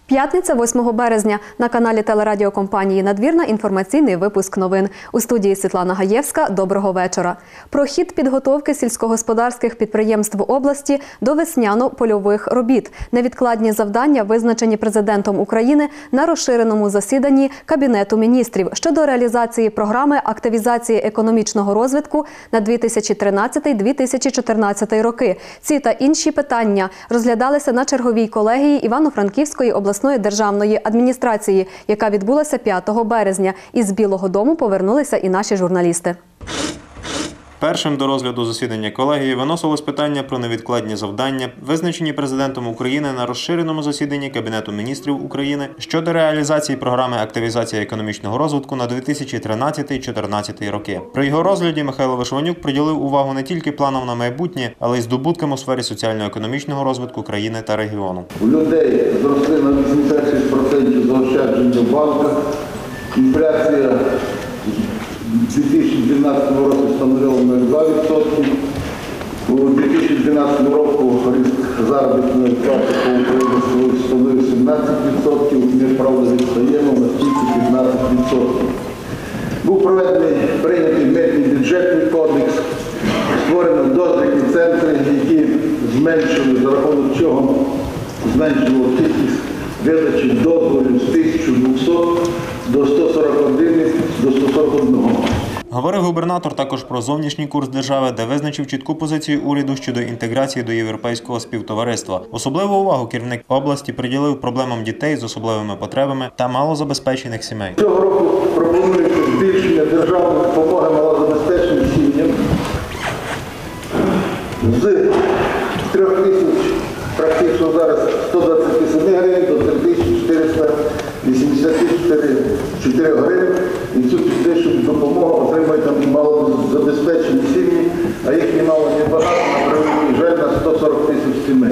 П'ятниця, 8 березня. На каналі телерадіокомпанії «Надвірна» інформаційний випуск новин. У студії Світлана Гаєвська. Доброго вечора. Про хід підготовки сільськогосподарських підприємств області до весняно-польових робіт. Невідкладні завдання визначені Президентом України на розширеному засіданні Кабінету міністрів щодо реалізації програми активізації економічного розвитку на 2013-2014 роки. Ці та інші питання розглядалися на черговій колегії Івано-Франківської обласної державної адміністрації, яка відбулася 5 березня. Із Білого дому повернулися і наші журналісти. Першим до розгляду засідання колегії виносилось питання про невідкладні завдання, визначені Президентом України на розширеному засіданні Кабінету міністрів України щодо реалізації програми активізації економічного розвитку на 2013-2014 роки. При його розгляді Михайло Вишиванюк приділив увагу не тільки планам на майбутнє, але й здобуткам у сфері соціально-економічного розвитку країни та регіону. У людей зросли на 86% заощадження в банках, інфляція у 2012 році становила 2%. У 2012 році ріст заробітної плати по Україні становив 17%, ми, правда, відстаємо на тільки 15%. Був прийнятий митний бюджетний кодекс, створено дозвільні центри, які зменшили, за рахунок чого зменшило кількість видачі дозволів з 1200 до 141 до 141. Говорив губернатор також про зовнішній курс держави, де визначив чітку позицію уряду щодо інтеграції до європейського співтовариства. Особливу увагу керівник області приділив проблемам дітей з особливими потребами та малозабезпечених сімей. Цього року пропонується збільшення державної допомоги малозабезпеченим сім'ям з 3 тисяч, практично зараз 127 гривень до 3484 гривень. І цю підвищену допомогу отримують там малозабезпечені сім'ї, а їх немало небагато, на превеликий жаль, на 140 тисяч сімей.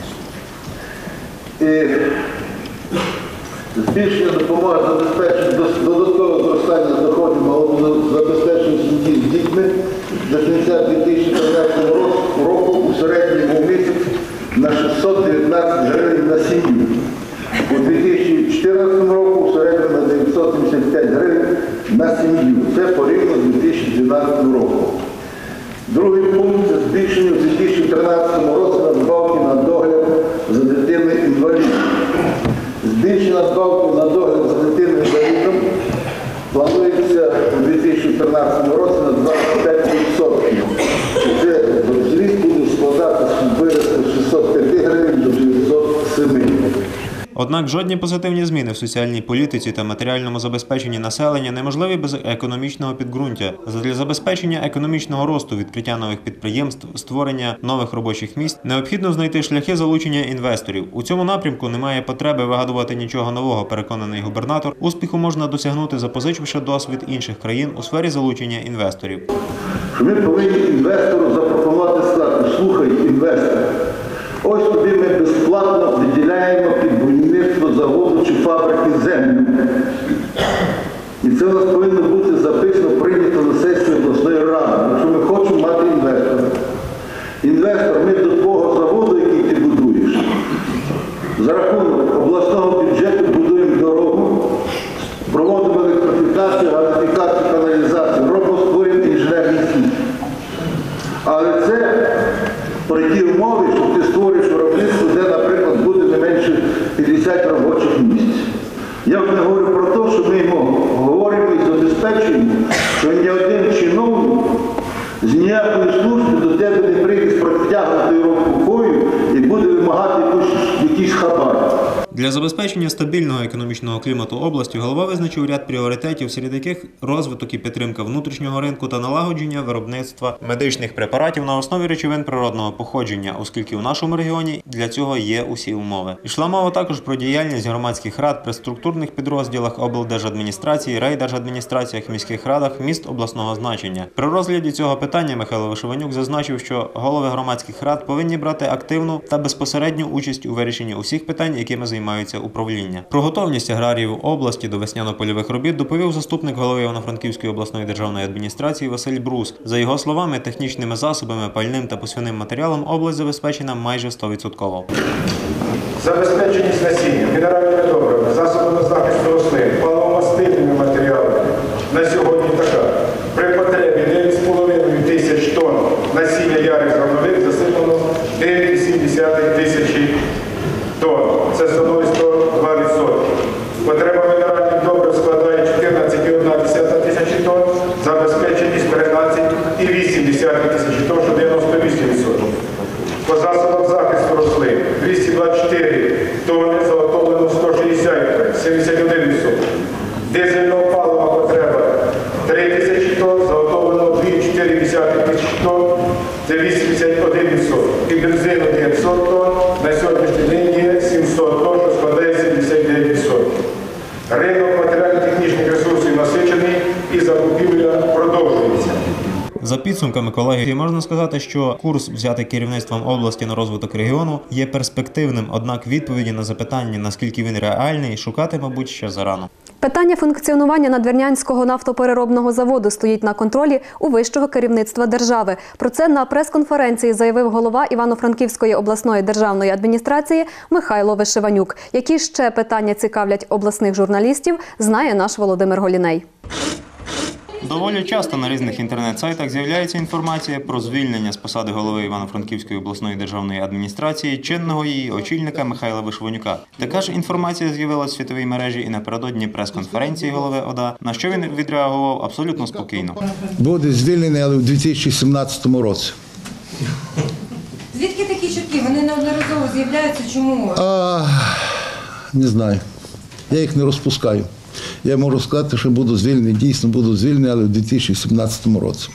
І збільшення допомоги забезпечення, додаткове зростання доходів малозабезпечених сім'ї з дітьми до кінця 2014 року у середньому місяць на 619 гривень на сім'ю. У 2014 року у середньому на 975 гривень на сім'ю. Це порівняно з 2012 роком. Другий пункт – це збільшення у 2013 році надбавки на догляд за дитиною-інвалідом. Збільшення надбавки на догляд за дитиною-інвалідом планується у 2013 році на 25%. Це зріст буде складати вирости з 605 гривень до 907. Однак жодні позитивні зміни в соціальній політиці та матеріальному забезпеченні населення неможливі без економічного підґрунтя. Задля забезпечення економічного росту, відкриття нових підприємств, створення нових робочих місць необхідно знайти шляхи залучення інвесторів. У цьому напрямку немає потреби вигадувати нічого нового, переконаний губернатор. Успіху можна досягнути, запозичивши досвід інших країн у сфері залучення інвесторів. Ми повинні інвестору запропонувати сказати: слухай, інвестор, ось тобі ми безплатно виділяємо під будівництво заводу чи фабрики землю. І це у нас повинно бути записано, прийнято на сесії обласної ради, якщо ми хочемо мати інвестора. Інвестор, ми до твого заводу, який ти будуєш, за рахунок обласного бюджету будуємо дорогу, проводимо електрифікацію, газифікацію, каналізацію, робимо, створюємо інженерний світ. Але це при тій умові, що ти створюєш виробництво, де, наприклад, буде не менше 50 робочих місць. Я вже не говорю про те, що ми говоримо і забезпечуємо, що ні один чиновник з ніякої служби до тебе не прийде з протягнутою рукою і буде вимагати якийсь хабар. Для забезпечення стабільного економічного клімату області голова визначив ряд пріоритетів, серед яких розвиток і підтримка внутрішнього ринку та налагодження виробництва медичних препаратів на основі речовин природного походження, оскільки у нашому регіоні для цього є усі умови. Ішла мова також про діяльність громадських рад при структурних підрозділах облдержадміністрації, райдержадміністраціях, міських радах міст обласного значення. При розгляді цього питання Михайло Вишиванюк зазначив, що голови громадських рад повинні брати активну та безпосередню участь у вирішенні усіх питань, якими займаються управління. Про готовність аграріїв області до весняно-польових робіт доповів заступник голови Івано-Франківської обласної державної адміністрації Василь Брус. За його словами, технічними засобами, пальним та посівним матеріалом область забезпечена майже 100%. Забезпеченість насіння, мінеральними добривами, засобами захисту рослин, паливомастильними матеріалами на сьогодні така. При потребі 9,5 тисяч тонн насіння ярих зернових засипано 9,7 тисячі тонн. Це становить 102%. Потреба мінеральних добрив складає 14,1 тисячі тонн, забезпеченість 13,8 тисячі тонн, що 98%. По засобах захисту рослин 224 тонни, заготовлено 160, 71%. Дизельного палива потреба 3 тисячі тонн, заготовлено 2,4 тисячі тонн, це 81%. І бензину 900 тонн, на сьогоднішній день є 700 тонн, що складає 79%. Ринок матеріально-технічних ресурсів насичений і закупівля продовжується. За підсумками колегії можна сказати, що курс, взятий керівництвом області на розвиток регіону, є перспективним, однак відповіді на запитання, наскільки він реальний, шукати, мабуть, ще зарано. Питання функціонування Надвірнянського нафтопереробного заводу стоїть на контролі у вищого керівництва держави. Про це на прес-конференції заявив голова Івано-Франківської обласної державної адміністрації Михайло Вишиванюк. Які ще питання цікавлять обласних журналістів, знає наш Володимир Голіней. Доволі часто на різних інтернет-сайтах з'являється інформація про звільнення з посади голови Івано-Франківської обласної державної адміністрації чинного її очільника Михайла Вишиванюка. Така ж інформація з'явилась в світовій мережі і напередодні прес-конференції голови ОДА, на що він відреагував абсолютно спокійно. Буде звільнений, але в 2017 році. Звідки такі чутки? Вони неодноразово з'являються. Чому? Не знаю. Я їх не розпускаю. Я можу сказати, що буду звільнений, дійсно буду звільнений, але в 2017 році.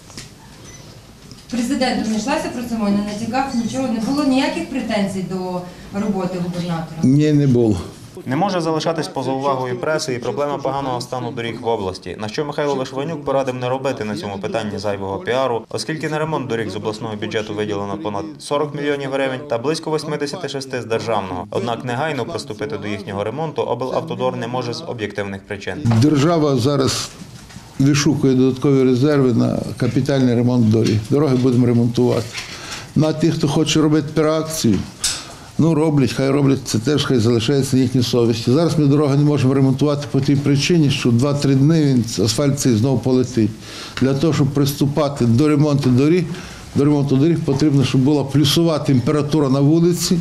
Президент знайшлася про це, не натякав, нічого, не було ніяких претензій до роботи губернатора? Ні, не було. Не може залишатись поза увагою преси і проблема поганого стану доріг в області, на що Михайло Вишиванюк порадив не робити на цьому питанні зайвого піару, оскільки на ремонт доріг з обласного бюджету виділено понад 40 мільйонів гривень та близько 86 з державного. Однак негайно приступити до їхнього ремонту облавтодор не може з об'єктивних причин. Держава зараз вишукує додаткові резерви на капітальний ремонт доріг. Дороги будемо ремонтувати. На тих, хто хоче робити піар-акцію, роблять, хай роблять, це теж хай залишається на їхній совісті. Зараз ми дороги не можемо ремонтувати по тій причині, що 2-3 дні асфальт цей знову полетить. Для того, щоб приступати до ремонту доріг потрібно, щоб була плюсова температура на вулиці.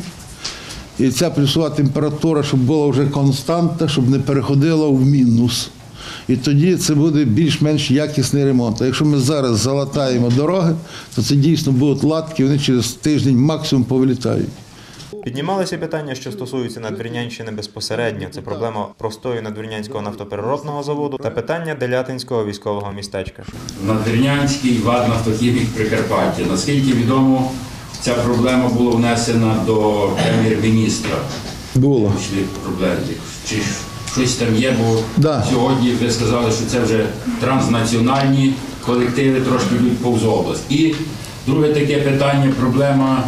І ця плюсова температура, щоб була вже константна, щоб не переходила в мінус. І тоді це буде більш-менш якісний ремонт. А якщо ми зараз залатаємо дороги, то це дійсно будуть латки, вони через тиждень максимум повилітають. Піднімалися питання, що стосуються Надвірнянщини безпосередньо. Це проблема простою Надвірнянського нафтопереробного заводу та питання Делятинського військового містечка. Надвірнянський ВАД «Нафтохімік» Прикарпаття. Наскільки відомо, ця проблема була внесена до прем'єр-міністра. Було. Чи щось там є, бо Да. Сьогодні ви сказали, що це вже транснаціональні колективи трошки йдуть повз область. І друге таке питання, проблема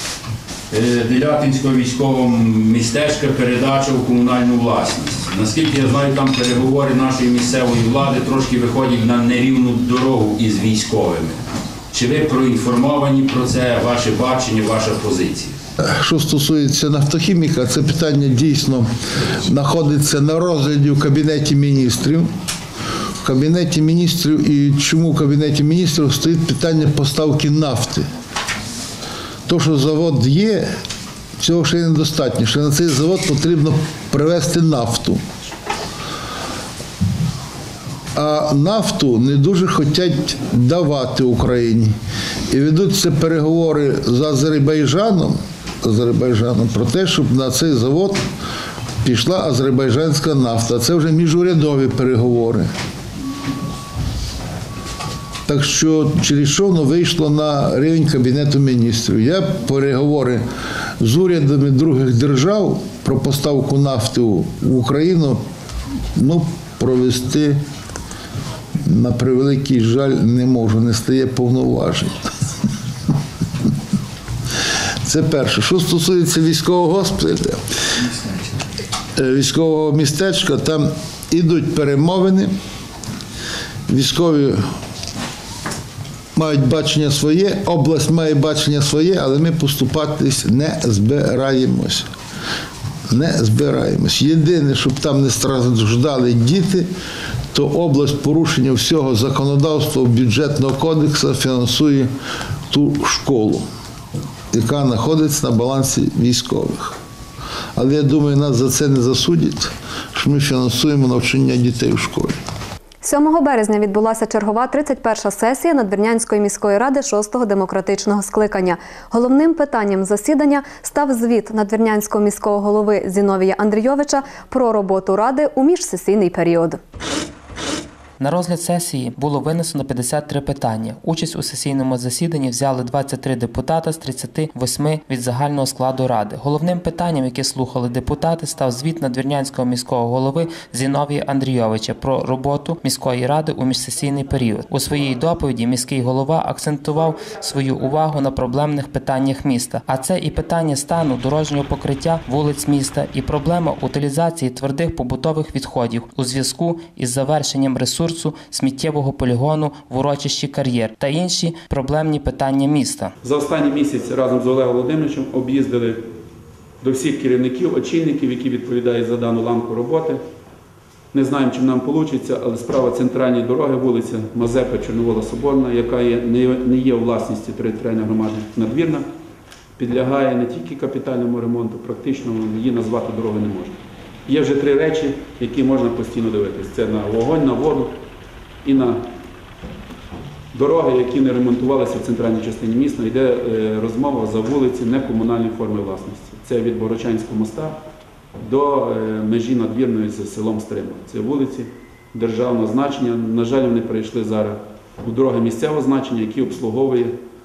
Делятинського військового містечка, передача у комунальну власність. Наскільки я знаю, там переговори нашої місцевої влади трошки виходять на нерівну дорогу із військовими. Чи ви проінформовані про це, ваше бачення, ваша позиція? Що стосується нафтохіміка, це питання дійсно знаходиться на розгляді в Кабінеті міністрів. В Кабінеті міністрів, і чому в Кабінеті міністрів стоїть питання поставки нафти. То, що завод є, цього ще недостатньо. Ще на цей завод потрібно привезти нафту. А нафту не дуже хочуть давати Україні. І ведуться переговори з Азербайджаном про те, щоб на цей завод пішла азербайджанська нафта. Це вже міжурядові переговори. Так що через що воно вийшло на рівень Кабінету міністрів. Я переговори з урядами других держав про поставку нафти в Україну провести, на превеликий жаль, не можу, не стає повноважень. Це перше. Що стосується військового госпіталю, військового містечка, там ідуть перемовини, військові мають бачення своє, область має бачення своє, але ми поступатись не збираємось. Не збираємось. Єдине, щоб там не страждали діти, то область порушення всього законодавства бюджетного кодексу фінансує ту школу, яка знаходиться на балансі військових. Але я думаю, нас за це не засудять, що ми фінансуємо навчання дітей у школі. 7 березня відбулася чергова 31-ша сесія Надвірнянської міської ради 6-го демократичного скликання. Головним питанням засідання став звіт надвірнянського міського голови Зіновія Андрійовича про роботу ради у міжсесійний період. На розгляд сесії було винесено 53 питання. Участь у сесійному засіданні взяли 23 депутата з 38 від загального складу ради. Головним питанням, яке слухали депутати, став звіт надвірнянського міського голови Зіновія Андрійовича про роботу міської ради у міжсесійний період. У своїй доповіді міський голова акцентував свою увагу на проблемних питаннях міста. А це і питання стану дорожнього покриття вулиць міста, і проблема утилізації твердих побутових відходів у зв'язку із завершенням ресурсу сміттєвого полігону в урочищі «Кар'єр» та інші проблемні питання міста. За останній місяць разом з Олегом Володимировичем об'їздили до всіх керівників, очільників, які відповідають за дану ланку роботи. Не знаємо, чим нам вийде, але справа центральної дороги, вулиця Мазепи, Чорновола, Соборна, яка не є у власності територіальної громади Надвірна, підлягає не тільки капітальному ремонту, практично її назвати дорогою не можна. Є вже 3 речі, які можна постійно дивитися. Це на вогонь, на воду і на дороги, які не ремонтувалися в центральній частині міста. Йде розмова за вулиці некомунальної форми власності. Це від Борочанського моста до межі Надвірної з селом Стримба. Це вулиці державного значення. На жаль, вони перейшли зараз у дороги місцевого значення, які обслуговує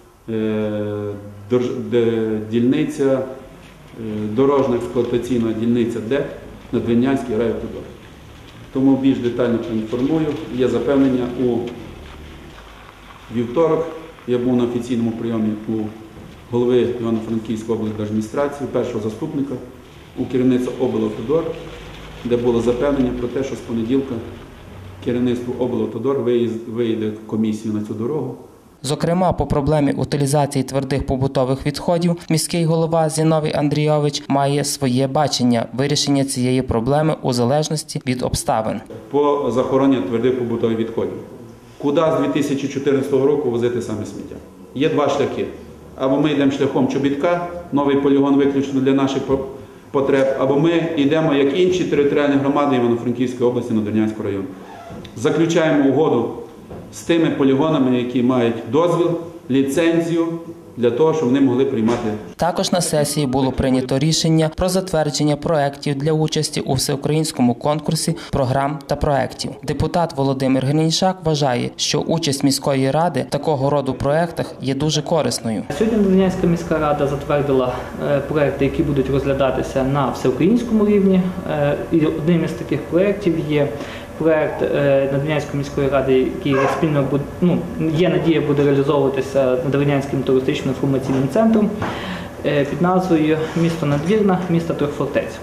дільниця, дорожня експлуатаційна дільниця ДЕК, Надвірнянський райавтодор. Тому більш детально проінформую. Є запевнення у вівторок. Я був на офіційному прийомі у голови Івано-Франківської облдержадміністрації, першого заступника, у керівництва облавтодор, де було запевнення про те, що з понеділка керівництво облавтодор виїде комісію на цю дорогу. Зокрема, по проблемі утилізації твердих побутових відходів міський голова Зіновій Андрійович має своє бачення вирішення цієї проблеми у залежності від обставин. По захороненню твердих побутових відходів. Куди з 2014 року возити саме сміття? Є 2 шляхи. Або ми йдемо шляхом чобітка, новий полігон виключно для наших потреб, або ми йдемо, як інші територіальні громади Івано-Франківської області, Надвірнянського району. Заключаємо угоду з тими полігонами, які мають дозвіл, ліцензію, для того, щоб вони могли приймати. Також на сесії було прийнято рішення про затвердження проєктів для участі у всеукраїнському конкурсі програм та проєктів. Депутат Володимир Гринійчак вважає, що участь міської ради в такого роду проєктах є дуже корисною. Сьогодні Надвірнянська міська рада затвердила проєкти, які будуть розглядатися на всеукраїнському рівні. І одним із таких проєктів є проєкт Надвірнянської міської ради, який спільно є надія буде реалізовуватися Надвірнянським туристично-інформаційним центром під назвою «Місто Надвірна. Місто трьох фортець».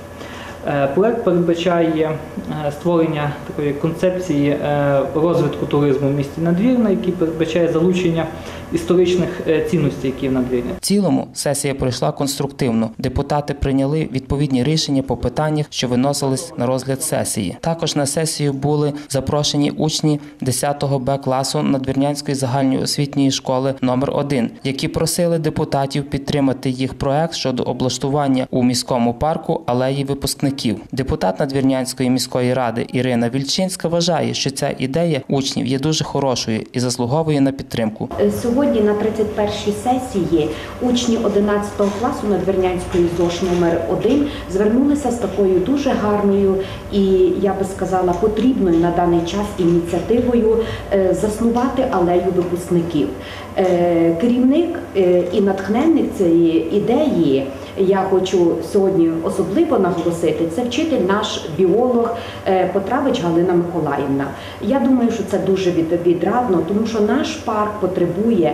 Проєкт передбачає створення такої концепції розвитку туризму в місті Надвірна, який передбачає залучення історичних цінностей, які в Надвірні. В цілому сесія пройшла конструктивно. Депутати прийняли відповідні рішення по питаннях, що виносились на розгляд сесії. Також на сесію були запрошені учні 10 Б класу Надвірнянської загальної освітньої школи номер 1, які просили депутатів підтримати їх проект щодо облаштування у міському парку алеї випускників. Депутат Надвірнянської міської ради Ірина Вільчинська вважає, що ця ідея учнів є дуже хорошою і заслуговує на підтримку. Сьогодні на 31-й сесії учні 11 класу Надвірнянської ЗОШ номер 1 звернулися з такою дуже гарною і, я би сказала, потрібною на даний час ініціативою заснувати алею випускників. Керівник і натхненник цієї ідеї я хочу сьогодні особливо наголосити, це вчитель наш біолог Потравич Галина Миколаївна. Я думаю, що це дуже відрадно, тому що наш парк потребує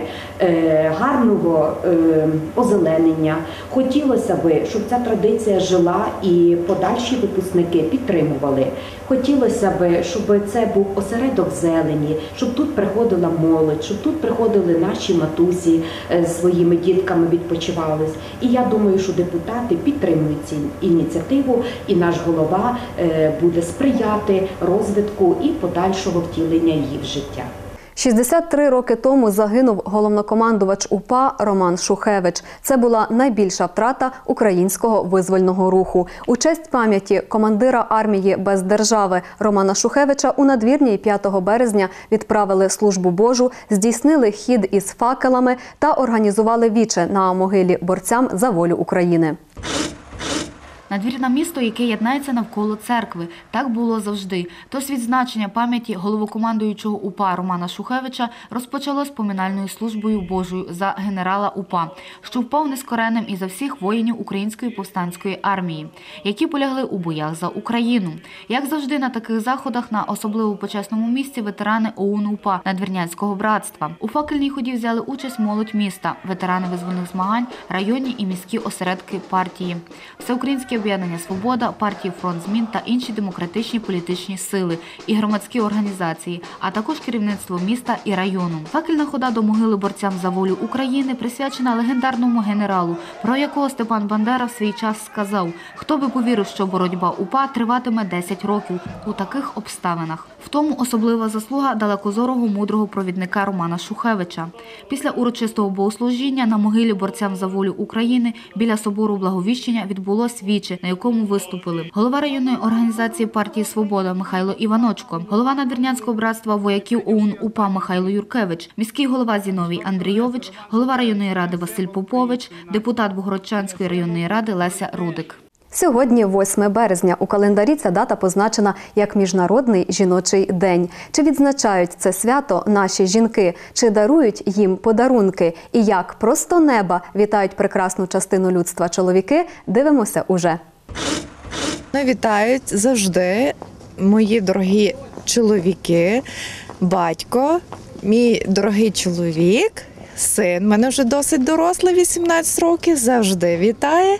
гарного озеленення. Хотілося б, щоб ця традиція жила і подальші випускники підтримували. Хотілося б, щоб це був осередок зелені, щоб тут приходила молодь, щоб тут приходили наші матусі з своїми дітками відпочивались. І я думаю, що депутати підтримують цю ініціативу, і наш голова буде сприяти розвитку і подальшого втілення її в життя. 63 роки тому загинув головнокомандувач УПА Роман Шухевич. Це була найбільша втрата українського визвольного руху. У честь пам'яті командира армії без держави Романа Шухевича у Надвірній 5 березня відправили службу Божу, здійснили хід із факелами та організували віче на могилі борцям за волю України. Надвірна – місто, яке єднається навколо церкви. Так було завжди. Тож відзначення пам'яті головокомандуючого УПА Романа Шухевича розпочалось поминальною службою Божою за генерала УПА, що впав нескоренним і за всіх воїнів Української повстанської армії, які полягли у боях за Україну. Як завжди на таких заходах на особливо почесному місці ветерани ОУН-УПА Надвірнянського братства. У факельній ході взяли участь молодь міста, ветерани визвольних змагань, районні і міські осередки партії, Всеукраїнське об'єднання «Свобода», партії «Фронт змін» та інші демократичні політичні сили і громадські організації, а також керівництво міста і району. Факельна хода до могили борцям за волю України присвячена легендарному генералу, про якого Степан Бандера в свій час сказав: «Хто би повірив, що боротьба УПА триватиме 10 років у таких обставинах». В тому особлива заслуга далекозорого мудрого провідника Романа Шухевича. Після урочистого богослужіння на могилі борцям за волю України біля собору Благовіщення відбулось віче, на якому виступили голова районної організації партії «Свобода» Михайло Іваночко, голова Надвірнянського братства вояків ОУН-УПА Михайло Юркевич, міський голова Зіновій Андрійович, голова районної ради Василь Попович, депутат Богородчанської районної ради Леся Рудик. Сьогодні 8 березня. У календарі ця дата позначена як Міжнародний жіночий день. Чи відзначають це свято наші жінки? Чи дарують їм подарунки? І як просто неба вітають прекрасну частину людства чоловіки? Дивимося уже. Вітають завжди мої дорогі чоловіки, батько, мій дорогий чоловік, син, мене вже досить дорослий, 18 років, завжди вітає.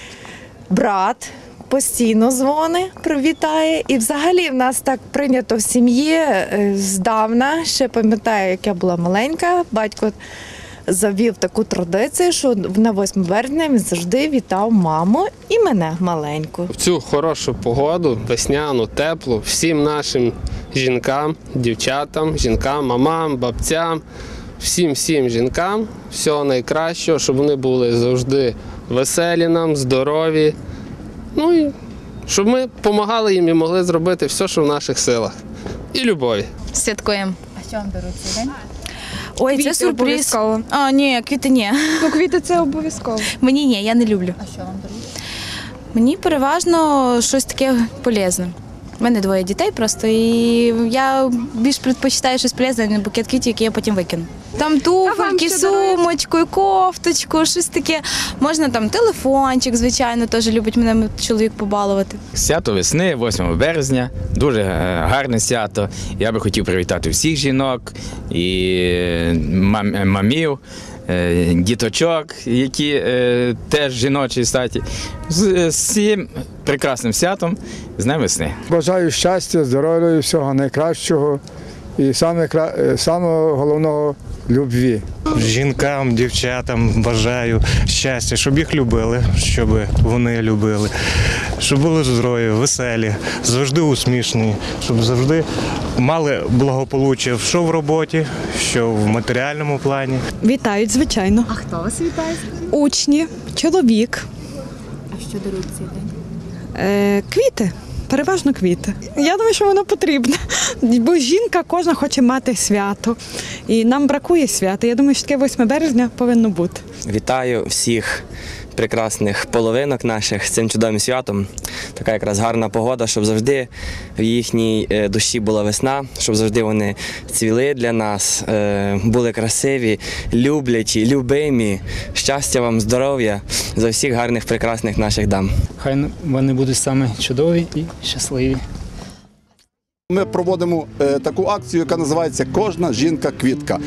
Брат постійно дзвонить, привітає. І взагалі в нас так прийнято в сім'ї здавна. Ще пам'ятаю, як я була маленька, батько завів таку традицію, що на 8 березня він завжди вітав маму і мене маленьку. В цю хорошу погоду, весняну, теплу, всім нашим жінкам, дівчатам, жінкам, мамам, бабцям, всім жінкам всього найкращого, щоб вони були завжди веселі нам, здорові, ну і щоб ми допомагали їм і могли зробити все, що в наших силах. І любові. Святкуємо. А що вам дарують цей день? Ой, Квіти це сюрприз. обов'язково. А, ні, квіти ні. Ну, квіти це обов'язково. Мені ні, я не люблю. А що вам дарують? Мені переважно щось таке полезне. У мене 2 дітей просто, і я більш предпочитаю щось полезне, а не букет квітів, які я потім викину. Там туфельки, сумочку, кофточку, щось таке. Можна там телефончик, звичайно, теж любить мене чоловік побалувати. Свято весни, 8 березня, дуже гарне свято. Я би хотів привітати всіх жінок і мамів, діточок, які теж жіночі статі. З цим прекрасним святом, з Днем весни. Бажаю щастя, здоров'я і всього найкращого і самого головного – любві. Жінкам, дівчатам бажаю щастя, щоб їх любили, щоб вони любили, щоб були здорові, веселі, завжди усмішні, щоб завжди мали благополуччя, що в роботі, що в матеріальному плані. Вітають, звичайно. А хто вас вітає? Учні, чоловік. А що дарують цей день? Квіти. Переважно квіти. Я думаю, що воно потрібно, бо жінка кожна хоче мати свято. І нам бракує свята. Я думаю, що таке 8 березня повинно бути. Вітаю всіх прекрасних половинок наших з цим чудовим святом. Така якраз гарна погода, щоб завжди в їхній душі була весна, щоб завжди вони цвіли для нас, були красиві, люблячі, любимі. Щастя вам, здоров'я за всіх гарних, прекрасних наших дам. Хай вони будуть саме чудові і щасливі. Ми проводимо таку акцію, яка називається «Кожна жінка-квітка».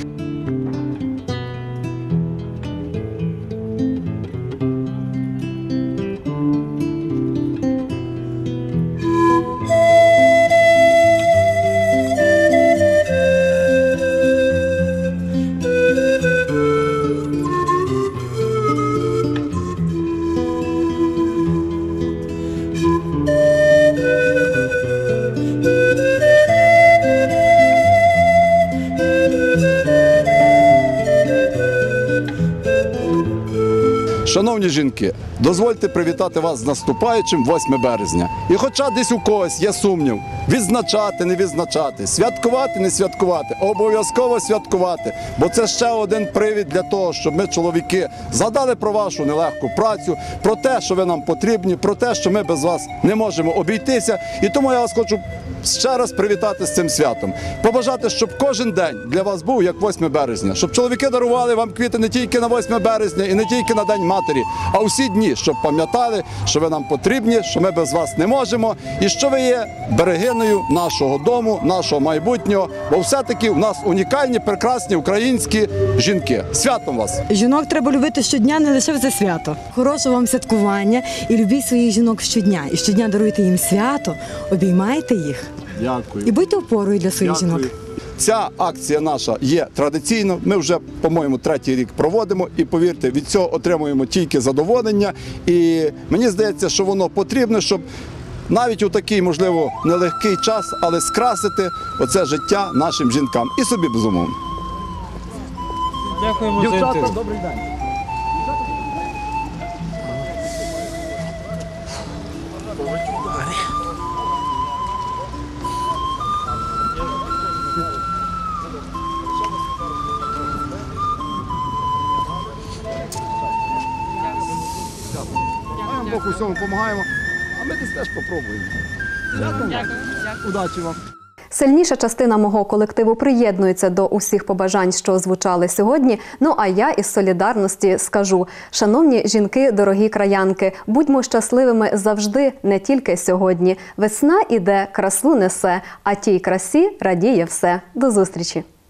Шановні жінки, дозвольте привітати вас з наступаючим 8 березня. І хоча десь у когось є сумнів, відзначати, не відзначати, святкувати, не святкувати, обов'язково святкувати, бо це ще один привід для того, щоб ми, чоловіки, згадали про вашу нелегку працю, про те, що ви нам потрібні, про те, що ми без вас не можемо обійтися. І тому я вас хочу ще раз привітати з цим святом. Побажати, щоб кожен день для вас був як 8 березня, щоб чоловіки дарували вам квіти не тільки на 8 березня і не тільки на День матері, а усі дні, щоб пам'ятали, що ви нам потрібні, що ми без вас не можемо і що ви є берегиною нашого дому, нашого майбутнього, бо все-таки в нас унікальні, прекрасні українські жінки. Святом вас! Жінок треба любити щодня, не лише в це свято. Хорошого вам святкування і любіть своїх жінок щодня. І щодня даруйте їм свято, обіймайте їх. Дякую. І будьте опорою для своїх жінок. Ця акція наша є традиційною, ми вже, по-моєму, 3-й рік проводимо і, повірте, від цього отримуємо тільки задоволення. І мені здається, що воно потрібне, щоб навіть у такий, можливо, нелегкий час, але скрасити оце життя нашим жінкам і собі, безумовно. Дякуємо за інтерв'ю. Добрий день. Бог у всьому допомагаємо, а ми десь теж попробуємо. Дякую. Удачі вам. Сильніша частина мого колективу приєднується до усіх побажань, що звучали сьогодні. Ну а я із солідарності скажу: шановні жінки, дорогі краянки, будьмо щасливими завжди, не тільки сьогодні. Весна іде, красу несе, а тій красі радіє все. До зустрічі!